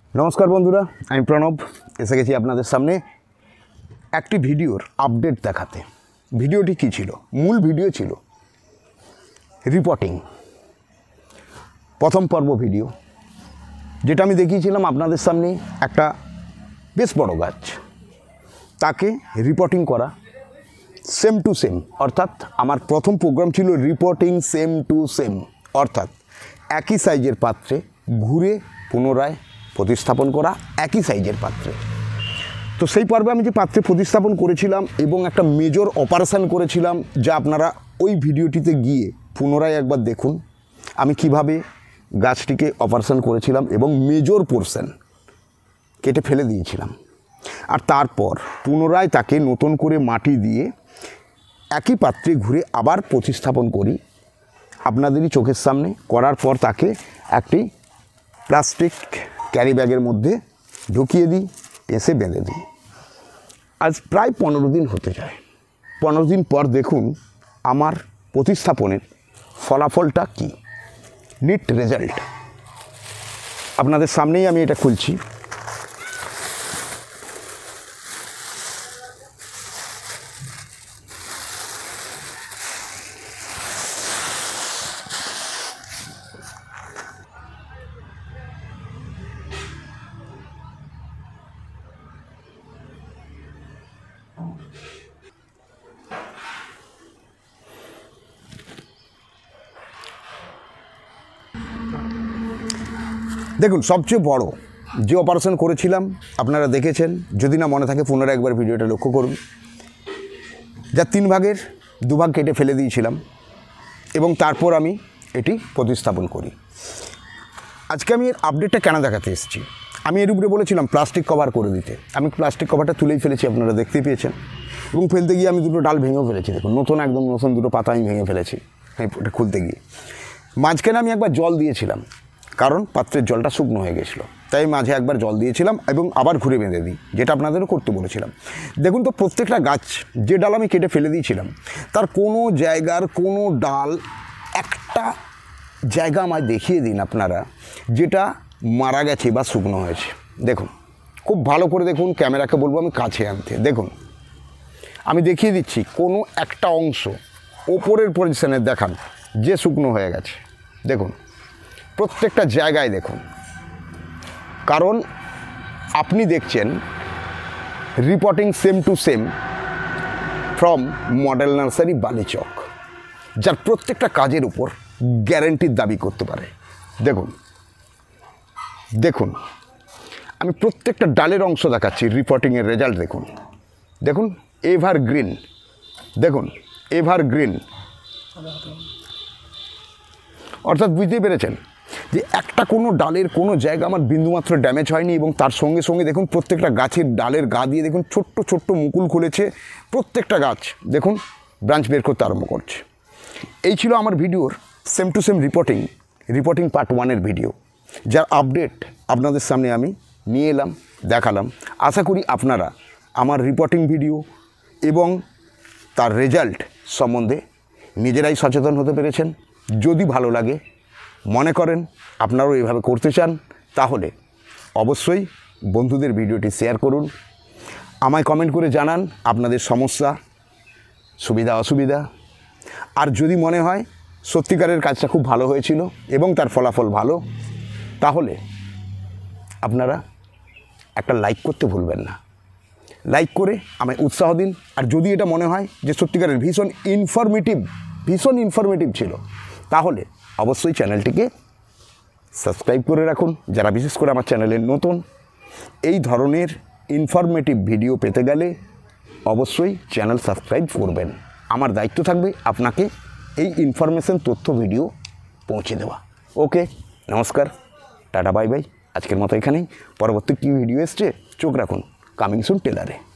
नमस्कार बंधुरा आमी प्रणव एसे गेছি আপনাদের সামনে একটি ভিডিওর আপডেট দেখাতে। ভিডিওটি কি ছিল? মূল ভিডিও ছিল রিপোর্টিং প্রথম পর্ব ভিডিও, যেটা আমি দেখিয়েছিলাম আপনাদের সামনে একটা বেশ বড় গাছ, তাকে রিপোর্টিং করা সেম টু সেম, অর্থাৎ আমার প্রথম প্রোগ্রাম ছিল রিপোর্টিং সেম টু সেম, অর্থাৎ একই সাইজের পাত্রে ঘুরে পুনরায় প্রতিস্থাপন করা একই সাইজের পাত্রে। তো সেই পর্বে আমি যে পাত্রে প্রতিস্থাপন করেছিলাম এবং একটা মেজর অপারেশন করেছিলাম, যা আপনারা ওই ভিডিওটিতে গিয়ে পুনরায় একবার দেখুন আমি কিভাবে গাছটিকে অপারেশন করেছিলাম এবং মেজর পোরশন কেটে ফেলে দিয়েছিলাম। আর তারপর পুনরায় তাকে নতুন করে মাটি দিয়ে একই পাত্রে ঘুরে আবার প্রতিস্থাপন করি আপনাদেরই চোখের সামনে। করার পর তাকে একটি প্লাস্টিক ক্যারি ব্যাগের মধ্যে ঢুকিয়ে দিই, এসে বেঁধে দিই। আজ প্রায় 15 দিন হতে যায়। 15 দিন পর দেখুন আমার প্রতিস্থাপনের ফলাফলটা কি, নিট রেজাল্ট আপনাদের সামনেই আমি এটা খুলছি। দেখুন সবচেয়ে বড় যে অপারেশন করেছিলাম আপনারা দেখেছেন, যদি না মনে থাকে পুনরায় একবার ভিডিওটা লক্ষ্য করুন। যা 3 ভাগের 2 ভাগ কেটে ফেলে দিয়েছিলাম এবং তারপর আমি এটি প্রতিস্থাপন করি। আজকে আমি এর আপডেটটা কেন দেখাতে এসেছি, আমি এর উপরে বলেছিলাম প্লাস্টিক কভার করে দিতে। আমি প্লাস্টিক কভারটা তুলেই ফেলেছি, আপনারা দেখতেই পেয়েছেন। এবং ফেলতে গিয়ে আমি 2টো ডাল ভেঙেও ফেলেছি। দেখুন একদম নতুন 2টো পাতা আমি ভেঙে ফেলেছি এটা খুলতে গিয়ে। মাঝখানে আমি একবার জল দিয়েছিলাম, কারণ পাত্রের জলটা শুকনো হয়ে গেছিলো, তাই মাঝে একবার জল দিয়েছিলাম এবং আবার ঘুরে বেঁধে দিই, যেটা আপনাদেরও করতে বলেছিলাম। দেখুন তো প্রত্যেকটা গাছ যে ডাল আমি কেটে ফেলে দিয়েছিলাম তার কোনো জায়গার কোনো ডাল একটা জায়গা আমায় দেখিয়ে দিন আপনারা যেটা মারা গেছে বা শুকনো হয়েছে। দেখুন খুব ভালো করে দেখুন, ক্যামেরাকে বলবো আমি কাছে আনতে। দেখুন আমি দেখিয়ে দিচ্ছি কোনো একটা অংশ ওপরের পজিশনে দেখান যে শুকনো হয়ে গেছে। দেখুন প্রত্যেকটা জায়গায় দেখুন, কারণ আপনি দেখছেন reporting same to same from model nursery Balichak, যার প্রত্যেকটা কাজের উপর গ্যারেন্টির দাবি করতে পারে। দেখুন দেখুন আমি প্রত্যেকটা ডালের অংশ দেখাচ্ছি, রিপোর্টিংয়ের রেজাল্ট দেখুন। দেখুন এভারগ্রিন, দেখুন এভারগ্রিন, অর্থাৎ বুঝতেই পেরেছেন যে একটা কোনো ডালের কোনো জায়গা আমার বিন্দুমাত্র ড্যামেজ হয়নি। এবং তার সঙ্গে সঙ্গে দেখুন প্রত্যেকটা গাছের ডালের গা দিয়ে দেখুন ছোট্ট ছোট্ট মুকুল খুলেছে। প্রত্যেকটা গাছ দেখুন ব্রাঞ্চ বের করতে আরম্ভ করছে। এই ছিল আমার ভিডিওর same to same reporting part 1-এর ভিডিও, যার আপডেট আপনাদের সামনে আমি নিয়ে এলাম, দেখালাম। আশা করি আপনারা আমার রিপোর্টিং ভিডিও এবং তার রেজাল্ট সম্বন্ধে নিজেরাই সচেতন হতে পেরেছেন। যদি ভালো লাগে, মনে করেন আপনারাও এইভাবে করতে চান, তাহলে অবশ্যই বন্ধুদের ভিডিওটি শেয়ার করুন। আমায় কমেন্ট করে জানান আপনাদের সমস্যা, সুবিধা অসুবিধা। আর যদি মনে হয় সত্যিকারের কাজটা খুব ভালো হয়েছিল এবং তার ফলাফল ভালো, তাহলে আপনারা একটা লাইক করতে ভুলবেন না। লাইক করে আমায় উৎসাহ দিন। আর যদি এটা মনে হয় যে সত্যিকারের ভীষণ ইনফরমেটিভ ছিল, তাহলে অবশ্যই চ্যানেলটিকে সাবস্ক্রাইব করে রাখুন। যারা বিশেষ করে আমার চ্যানেলে নতুন, এই ধরনের ইনফরমেটিভ ভিডিও পেতে গেলে অবশ্যই চ্যানেল সাবস্ক্রাইব করবেন। আমার দায়িত্ব থাকবে আপনাকে এই ইনফরমেশন তথ্য ভিডিও পৌঁছে দেওয়া। ওকে, নমস্কার, টাটা, বাই বাই। আজকের মতো এখানেই। পরবর্তী কী ভিডিও এসছে চোখ রাখুন কামিং সুন টেলারে।